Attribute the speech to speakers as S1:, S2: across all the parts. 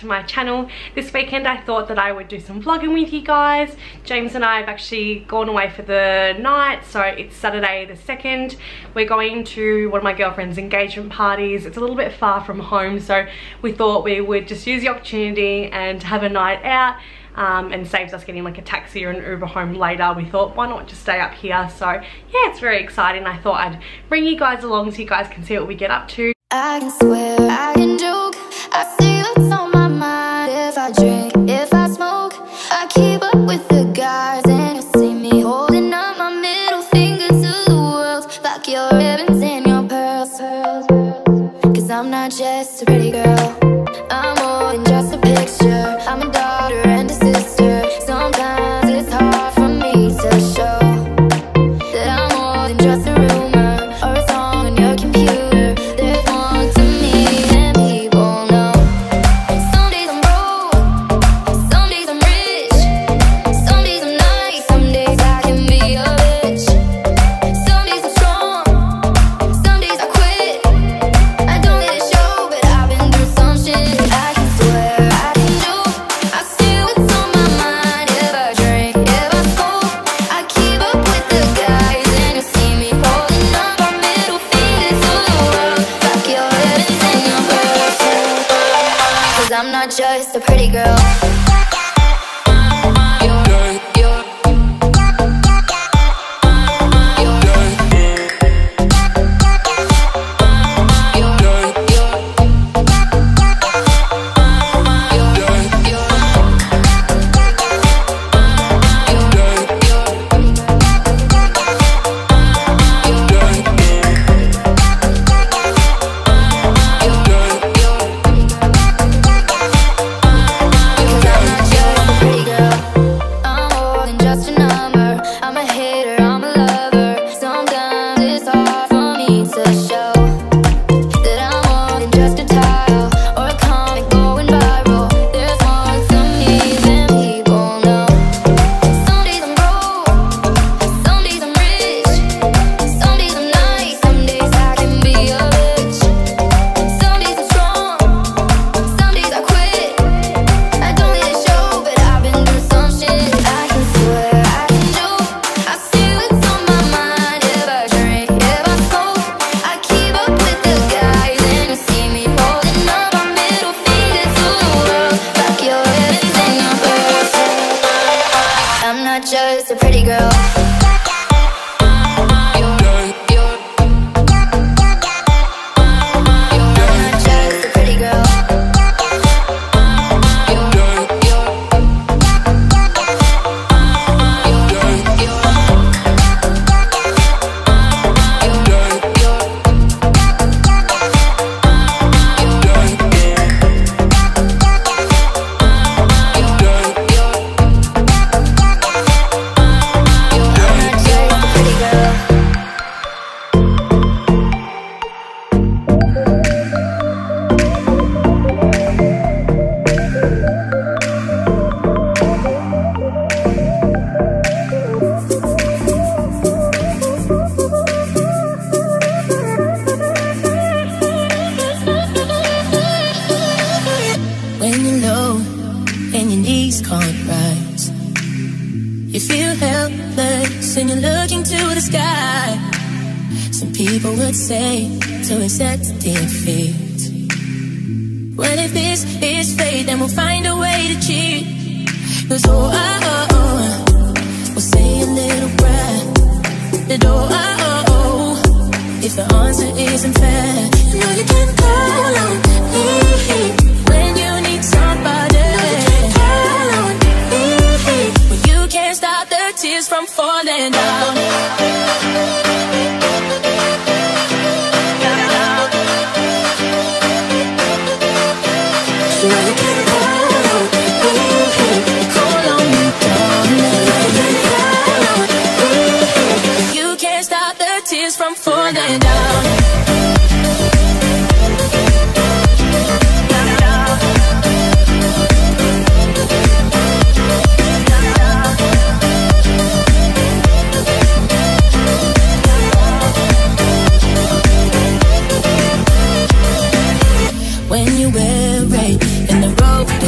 S1: to my channel. This weekend I thought that I would do some vlogging with you guys. James and I have actually gone away for the night, so it's Saturday the 2nd. We're going to one of my girlfriend's engagement parties. It's a little bit far from home, so we thought we would just use the opportunity and have a night out. And saves us getting like a taxi or an Uber home later. We thought, why not just stay up here? So yeah, it's very exciting. I thought I'd bring you guys along so you guys can see what we get up to.
S2: I can swear, I can joke, I see what's on my mind. If I drink, if I smoke, I keep up with the guys, and you'll see me holding up my middle finger to the world, like your ribbons and your pearls. Cause I'm not just a pretty girl, I'm more than just a picture. I'm a daughter and a sister. Sometimes it's hard for me to show that I'm more than just a rumor or a song on your computer. There's more to me than people know. Some days I'm broke, some days I'm rich, some days I'm nice, some days I can be a bitch. Some days I'm strong, some days I quit. I don't let it show, but I've been through some shit. I can swear, I can joke, I see what's on my mind. If I drink, if I smoke, I keep up with the guys, and you'll see me holding up our middle fingers to the world, like your ribbons and your pearls. Cause I'm not just a pretty girl. Just a pretty girl.
S3: You feel helpless and you're looking to the sky. Some people would say to accept defeat. Well, if this is fate, then we'll find a way to cheat. 'Cause we'll say a little prayer. The door, if the answer isn't fair, you know you can call on me when you need somebody. When you can't stop the tears from falling down. So you can call on me, call on me, darling. You can't stop the tears from falling down. When you wear red and the road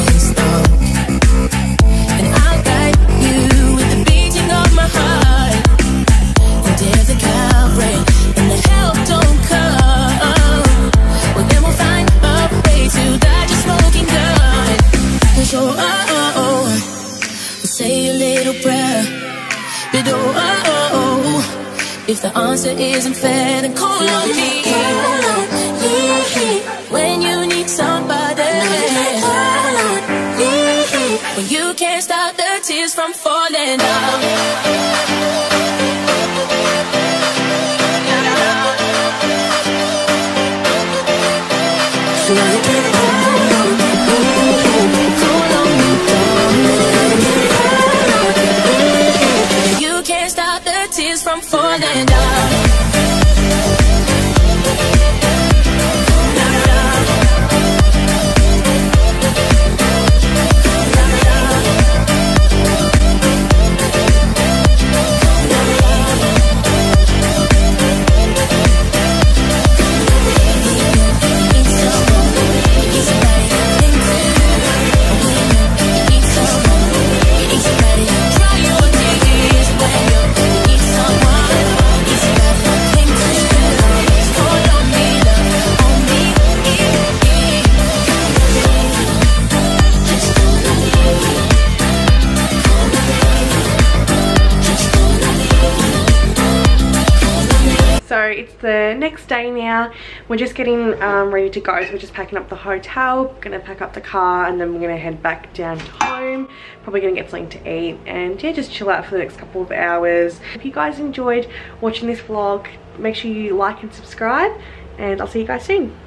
S3: do? If the answer isn't fair, then call on me. When you need somebody, when you can't stop the tears from falling down. You can't stop the tears from falling down.
S1: So it's the next day now. We're just getting ready to go. So we're just packing up the hotel, gonna pack up the car, and then we're gonna head back down to home. Probably gonna get something to eat and yeah, just chill out for the next couple of hours. If you guys enjoyed watching this vlog, make sure you like and subscribe, and I'll see you guys soon.